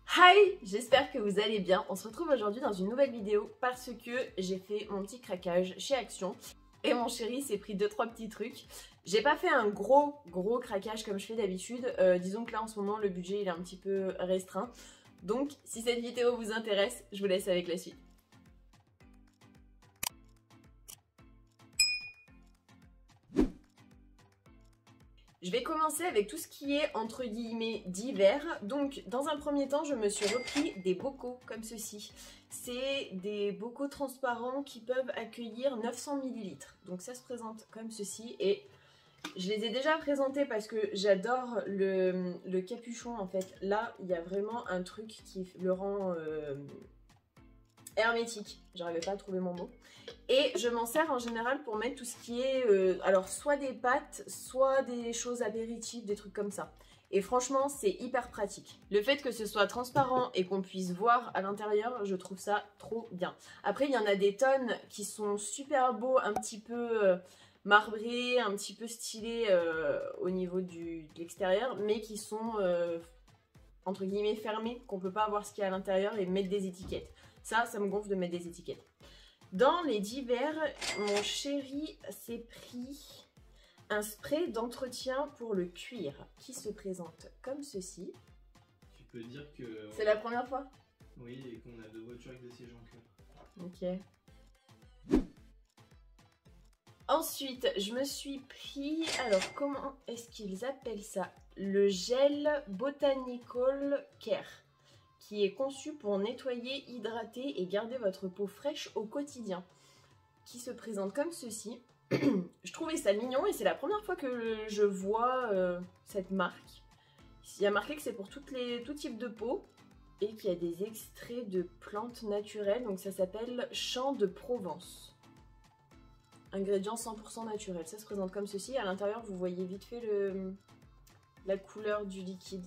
Hi, j'espère que vous allez bien. On se retrouve aujourd'hui dans une nouvelle vidéo parce que j'ai fait mon petit craquage chez Action et mon chéri s'est pris 2-3 petits trucs. J'ai pas fait un gros craquage comme je fais d'habitude. Disons que là en ce moment le budget il est un petit peu restreint. Donc si cette vidéo vous intéresse, je vous laisse avec la suite. Je vais commencer avec tout ce qui est entre guillemets divers. Donc dans un premier temps je me suis repris des bocaux comme ceci. C'est des bocaux transparents qui peuvent accueillir 900 ml. Donc ça se présente comme ceci et je les ai déjà présentés parce que j'adore le capuchon en fait. Là il y a vraiment un truc qui le rend hermétique, j'arrivais pas à trouver mon mot. Et je m'en sers en général pour mettre tout ce qui est, alors soit des pâtes, soit des choses apéritives, des trucs comme ça. Et franchement, c'est hyper pratique. Le fait que ce soit transparent et qu'on puisse voir à l'intérieur, je trouve ça trop bien. Après, il y en a des tonnes qui sont super beaux, un petit peu marbrés, un petit peu stylés au niveau de l'extérieur, mais qui sont entre guillemets fermés, qu'on peut pas voir ce qu'il y a à l'intérieur et mettre des étiquettes. Ça me gonfle de mettre des étiquettes. Dans les divers, mon chéri s'est pris un spray d'entretien pour le cuir qui se présente comme ceci. Tu peux dire que... C'est la première fois? Oui, et qu'on a deux voitures avec des sièges en cuir. Ok. Ensuite, je me suis pris... Alors, comment est-ce qu'ils appellent ça? Le gel Botanical Care, qui est conçu pour nettoyer, hydrater et garder votre peau fraîche au quotidien, qui se présente comme ceci. Je trouvais ça mignon et c'est la première fois que je vois cette marque. Il y a marqué que c'est pour tout type de peau et qu'il y a des extraits de plantes naturelles, donc ça s'appelle Champ de Provence. Ingrédients 100% naturels, ça se présente comme ceci. À l'intérieur, vous voyez vite fait la couleur du liquide.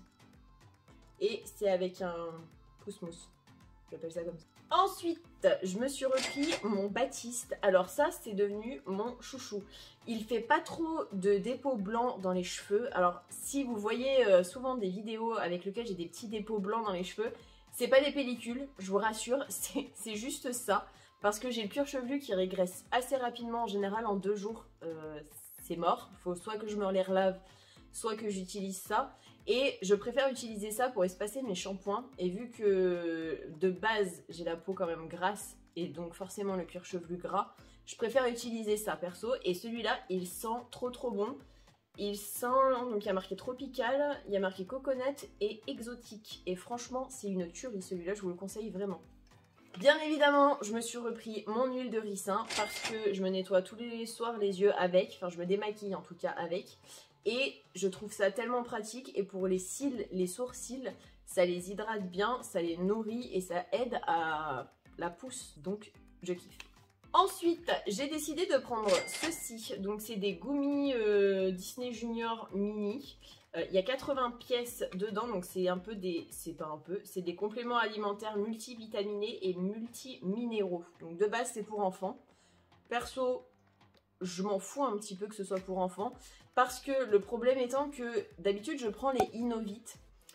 Et c'est avec un pousse-mousse. J'appelle ça comme ça. Ensuite, je me suis repris mon Baptiste. Alors ça, c'est devenu mon chouchou. Il fait pas trop de dépôts blancs dans les cheveux. Alors, si vous voyez souvent des vidéos avec lesquelles j'ai des petits dépôts blancs dans les cheveux, c'est pas des pellicules, je vous rassure, c'est juste ça. Parce que j'ai le cuir chevelu qui régresse assez rapidement, en général en 2 jours, c'est mort. Il faut soit que je me les relave, soit que j'utilise ça. Et je préfère utiliser ça pour espacer mes shampoings. Et vu que de base j'ai la peau quand même grasse et donc forcément le cuir chevelu gras, je préfère utiliser ça perso. Et celui-là il sent trop bon. Il sent, donc il y a marqué tropical, il y a marqué coconut et exotique. Et franchement c'est une tuerie celui-là, je vous le conseille vraiment. Bien évidemment, je me suis repris mon huile de ricin parce que je me nettoie tous les soirs les yeux avec, enfin je me démaquille en tout cas avec. Et je trouve ça tellement pratique et pour les cils, les sourcils, ça les hydrate bien, ça les nourrit et ça aide à la pousse, donc je kiffe. Ensuite, j'ai décidé de prendre ceci, donc c'est des gummies Disney Junior Mini. Il y a 80 pièces dedans, donc c'est un peu des... c'est des compléments alimentaires multivitaminés et multiminéraux. Donc de base, c'est pour enfants. Perso, je m'en fous un petit peu que ce soit pour enfants. Parce que le problème étant que d'habitude, je prends les Innovit,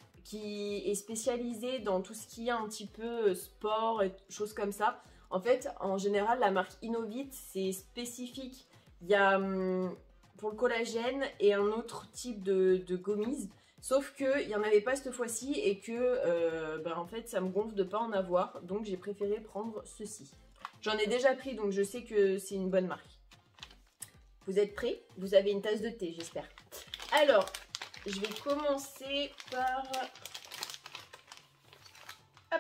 qui est spécialisé dans tout ce qui est un petit peu sport et choses comme ça. En fait, en général, la marque Innovit, c'est spécifique. Il y a... pour le collagène et un autre type de gummies, sauf qu'il n'y en avait pas cette fois-ci et que en fait ça me gonfle de ne pas en avoir, donc j'ai préféré prendre ceci. J'en ai déjà pris donc je sais que c'est une bonne marque. Vous êtes prêts? Vous avez une tasse de thé, j'espère. Alors, je vais commencer par... Hop.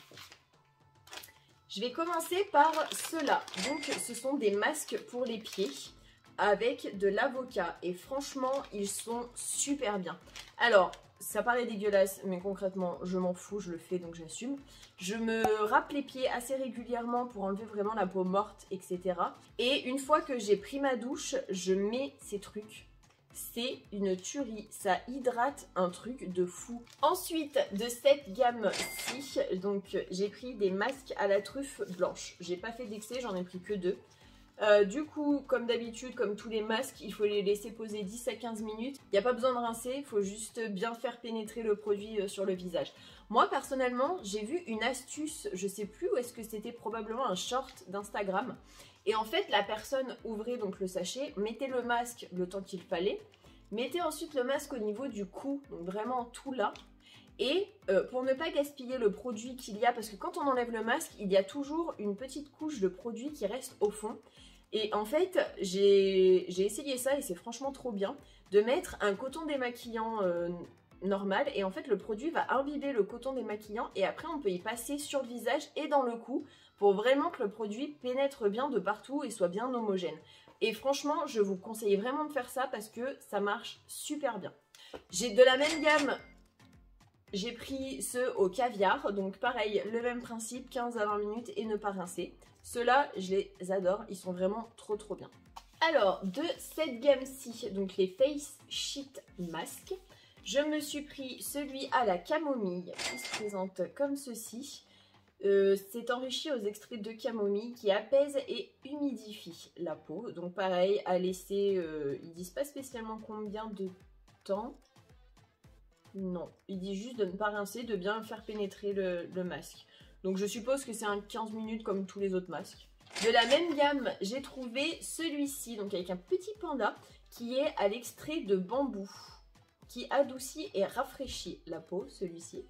Je vais commencer par ceux-là. Donc ce sont des masques pour les pieds avec de l'avocat et franchement ils sont super bien. Alors ça paraît dégueulasse mais concrètement je m'en fous, je le fais donc j'assume. Je me râpe les pieds assez régulièrement pour enlever vraiment la peau morte, etc. Et une fois que j'ai pris ma douche, je mets ces trucs. C'est une tuerie, ça hydrate un truc de fou. Ensuite de cette gamme-ci, donc j'ai pris des masques à la truffe blanche. J'ai pas fait d'excès, j'en ai pris que 2. Du coup, comme d'habitude, comme tous les masques, il faut les laisser poser 10 à 15 minutes. Il n'y a pas besoin de rincer, il faut juste bien faire pénétrer le produit sur le visage. Moi, personnellement, j'ai vu une astuce, je sais plus où est-ce que c'était, probablement un short d'Instagram. Et en fait, la personne ouvrait donc le sachet, mettait le masque le temps qu'il fallait, mettez ensuite le masque au niveau du cou, donc vraiment tout là. Et pour ne pas gaspiller le produit qu'il y a, parce que quand on enlève le masque, il y a toujours une petite couche de produit qui reste au fond. Et en fait, j'ai essayé ça et c'est franchement trop bien, de mettre un coton démaquillant normal. Et en fait, le produit va imbiber le coton démaquillant et après, on peut y passer sur le visage et dans le cou pour vraiment que le produit pénètre bien de partout et soit bien homogène. Et franchement, je vous conseille vraiment de faire ça parce que ça marche super bien. J'ai de la même gamme, j'ai pris ceux au caviar, donc pareil, le même principe, 15 à 20 minutes et ne pas rincer. Ceux-là, je les adore, ils sont vraiment trop bien. Alors, de cette gamme-ci, donc les Face Sheet Mask, je me suis pris celui à la camomille qui se présente comme ceci. C'est enrichi aux extraits de camomille qui apaise et humidifie la peau. Donc pareil, à laisser, ils disent pas spécialement combien de temps. Non, ils disent juste de ne pas rincer, de bien faire pénétrer le masque. Donc je suppose que c'est un 15 minutes comme tous les autres masques. De la même gamme, j'ai trouvé celui-ci, donc avec un petit panda, qui est à l'extrait de bambou, qui adoucit et rafraîchit la peau, celui-ci.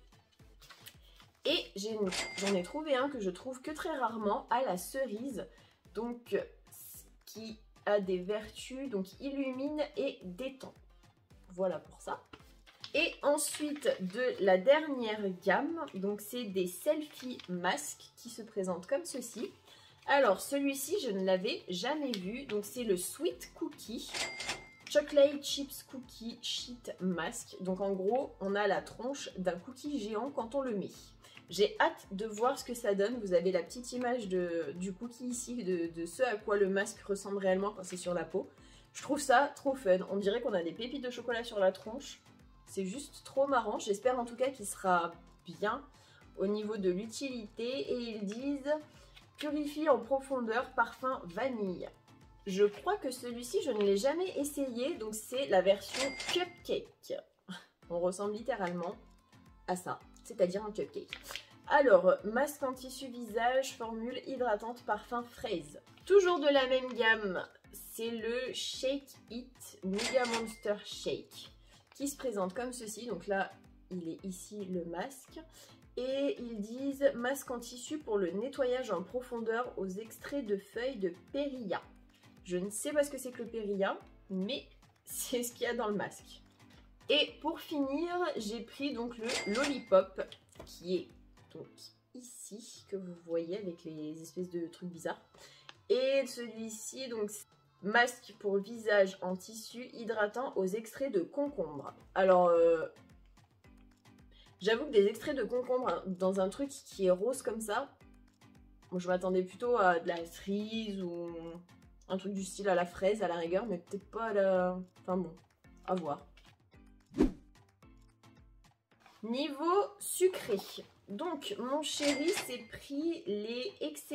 Et j'en ai trouvé un que je trouve que très rarement, à la cerise, donc qui a des vertus, donc illumine et détend. Voilà pour ça. Et ensuite, de la dernière gamme, donc c'est des selfie masques qui se présentent comme ceci. Alors, celui-ci, je ne l'avais jamais vu. Donc, c'est le Sweet Cookie Chocolate Chips Cookie Sheet Mask. Donc, en gros, on a la tronche d'un cookie géant quand on le met. J'ai hâte de voir ce que ça donne. Vous avez la petite image du cookie ici, de ce à quoi le masque ressemble réellement quand c'est sur la peau. Je trouve ça trop fun. On dirait qu'on a des pépites de chocolat sur la tronche. C'est juste trop marrant. J'espère en tout cas qu'il sera bien au niveau de l'utilité. Et ils disent purifie en profondeur, parfum vanille. Je crois que celui-ci, je ne l'ai jamais essayé. Donc c'est la version cupcake. On ressemble littéralement à ça, c'est-à-dire un cupcake. Alors, masque en tissu visage, formule hydratante, parfum fraise. Toujours de la même gamme, c'est le Shake It Mega Monster Shake, qui se présente comme ceci. Donc là, il est ici le masque. Et ils disent masque en tissu pour le nettoyage en profondeur aux extraits de feuilles de périlla. Je ne sais pas ce que c'est que le périlla, mais c'est ce qu'il y a dans le masque. Et pour finir, j'ai pris donc le Lollipop, qui est donc ici, que vous voyez avec les espèces de trucs bizarres. Et celui-ci, donc masque pour visage en tissu hydratant aux extraits de concombre. Alors, j'avoue que des extraits de concombre dans un truc qui est rose comme ça, bon, je m'attendais plutôt à de la cerise ou un truc du style à la fraise à la rigueur, mais peut-être pas à la... Enfin bon, à voir. Niveau sucré, donc mon chéri s'est pris les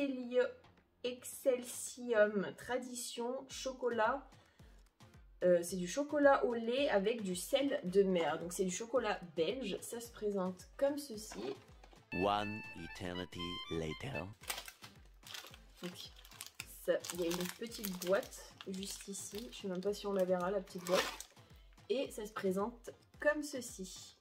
Excelsium Tradition chocolat. C'est du chocolat au lait avec du sel de mer. Donc c'est du chocolat belge. Ça se présente comme ceci. One eternity later. Donc il y a une petite boîte juste ici. Je sais même pas si on la verra, la petite boîte. Et ça se présente comme ceci.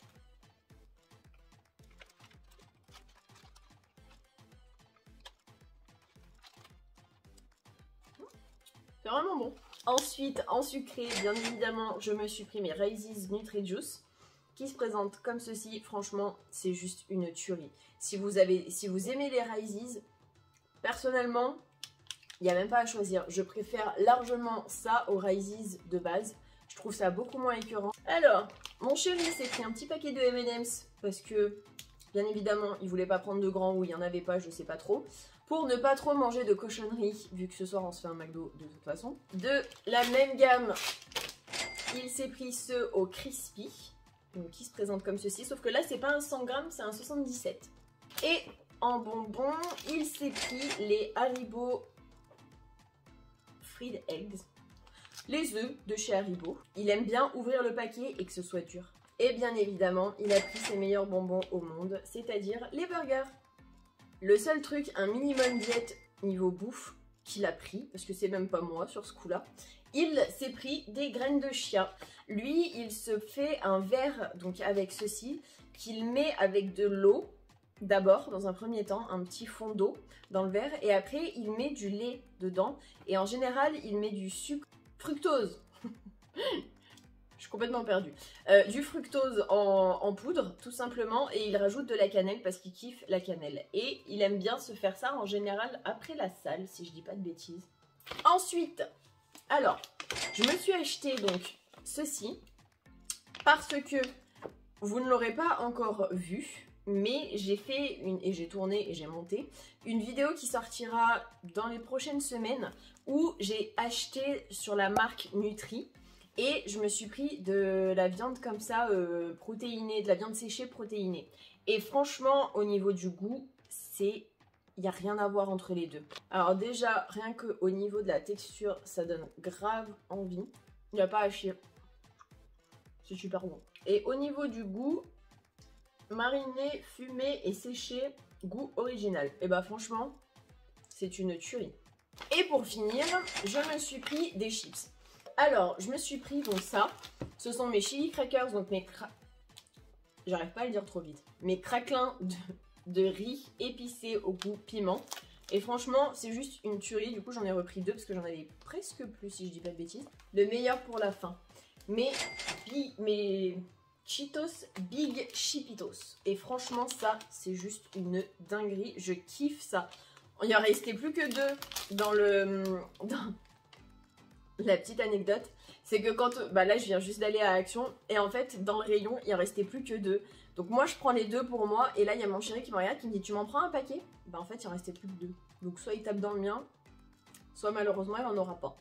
C'est vraiment bon. Ensuite, en sucré, bien évidemment, je me suis pris mes Rises Nutri-Juice qui se présentent comme ceci. Franchement, c'est juste une tuerie. Si vous aimez les Rises, personnellement, il n'y a même pas à choisir. Je préfère largement ça aux Rises de base. Je trouve ça beaucoup moins écœurant. Alors, mon chéri s'est pris un petit paquet de M&M's parce que, bien évidemment, il voulait pas prendre de grands ou il n'y en avait pas, je sais pas trop. Pour ne pas trop manger de cochonneries, vu que ce soir on se fait un McDo de toute façon. De la même gamme, il s'est pris ceux au Crispy, donc qui se présentent comme ceci, sauf que là c'est pas un 100 grammes, c'est un 77. Et en bonbons, il s'est pris les Haribo fried eggs, les œufs de chez Haribo. Il aime bien ouvrir le paquet et que ce soit dur. Et bien évidemment, il a pris ses meilleurs bonbons au monde, c'est-à-dire les burgers. Le seul truc, un minimum diète niveau bouffe qu'il a pris, parce que c'est même pas moi sur ce coup-là, il s'est pris des graines de chia. Lui, il se fait un verre donc avec ceci, qu'il met avec de l'eau, d'abord dans un premier temps, un petit fond d'eau dans le verre, et après il met du lait dedans, et en général il met du sucre, fructose. Je suis complètement perdue. Du fructose en poudre, tout simplement, et il rajoute de la cannelle parce qu'il kiffe la cannelle. Et il aime bien se faire ça en général après la salle, si je dis pas de bêtises. Ensuite, alors, je me suis acheté donc ceci, parce que vous ne l'aurez pas encore vu, mais j'ai fait et j'ai tourné et j'ai monté une vidéo qui sortira dans les prochaines semaines où j'ai acheté sur la marque Nutri. Et je me suis pris de la viande comme ça, protéinée, de la viande séchée protéinée. Et franchement, au niveau du goût, il n'y a rien à voir entre les deux. Alors déjà, rien qu'au niveau de la texture, ça donne grave envie. Il n'y a pas à chier. C'est super bon. Et au niveau du goût, mariné, fumé et séché, goût original. Et bah franchement, c'est une tuerie. Et pour finir, je me suis pris des chips. Alors, je me suis pris donc ça. Ce sont mes chili crackers, donc j'arrive pas à le dire trop vite. Mes craquelins de riz épicés au goût piment. Et franchement, c'est juste une tuerie. Du coup, j'en ai repris 2 parce que j'en avais presque plus, si je dis pas de bêtises. Le meilleur pour la fin. Mes Cheetos Big Chipitos. Et franchement, ça, c'est juste une dinguerie. Je kiffe ça. Il en restait plus que 2 dans la petite anecdote, c'est que quand... Bah là, je viens juste d'aller à Action. Et en fait, dans le rayon, il en restait plus que 2. Donc moi, je prends les 2 pour moi. Et là, il y a mon chéri qui me regarde, qui me dit, tu m'en prends un paquet? Bah en fait, il en restait plus que 2. Donc soit il tape dans le mien, soit malheureusement, il n'en aura pas.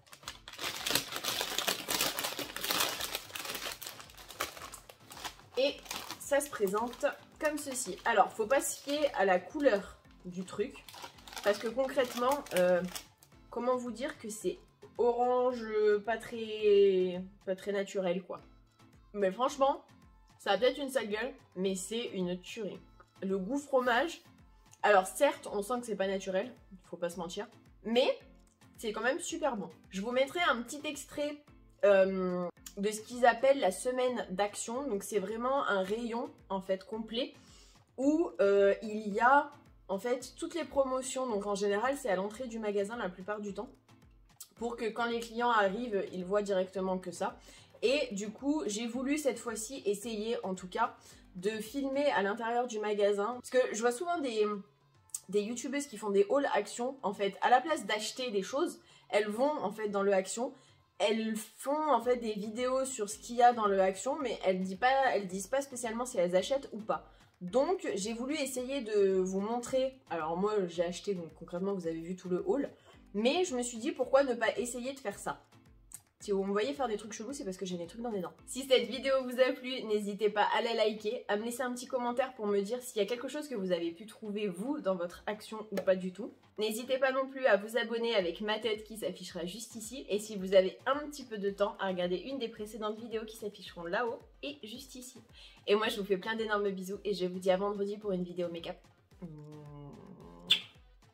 Et ça se présente comme ceci. Alors, faut pas se fier à la couleur du truc. Parce que concrètement, comment vous dire que c'est orange pas très naturel quoi. Mais franchement, ça a peut-être une sale gueule, mais c'est une tuerie. Le goût fromage, alors certes on sent que c'est pas naturel, faut pas se mentir, mais c'est quand même super bon. Je vous mettrai un petit extrait de ce qu'ils appellent la semaine d'action. Donc c'est vraiment un rayon en fait complet où il y a en fait toutes les promotions. Donc en général c'est à l'entrée du magasin la plupart du temps, pour que quand les clients arrivent, ils voient directement que ça. Et du coup, j'ai voulu cette fois-ci essayer, en tout cas, de filmer à l'intérieur du magasin. Parce que je vois souvent des youtubeuses qui font des hauls Action. En fait, à la place d'acheter des choses, elles vont en fait dans le Action. Elles font en fait des vidéos sur ce qu'il y a dans le Action, mais elles disent pas spécialement si elles achètent ou pas. Donc, j'ai voulu essayer de vous montrer. Alors moi, j'ai acheté, donc concrètement, vous avez vu tout le haul. Mais je me suis dit pourquoi ne pas essayer de faire ça. Si vous me voyez faire des trucs chelous, c'est parce que j'ai des trucs dans les dents. Si cette vidéo vous a plu, n'hésitez pas à la liker, à me laisser un petit commentaire pour me dire s'il y a quelque chose que vous avez pu trouver vous dans votre Action ou pas du tout. N'hésitez pas non plus à vous abonner avec ma tête qui s'affichera juste ici. Et si vous avez un petit peu de temps, à regarder une des précédentes vidéos qui s'afficheront là-haut et juste ici. Et moi je vous fais plein d'énormes bisous et je vous dis à vendredi pour une vidéo make-up.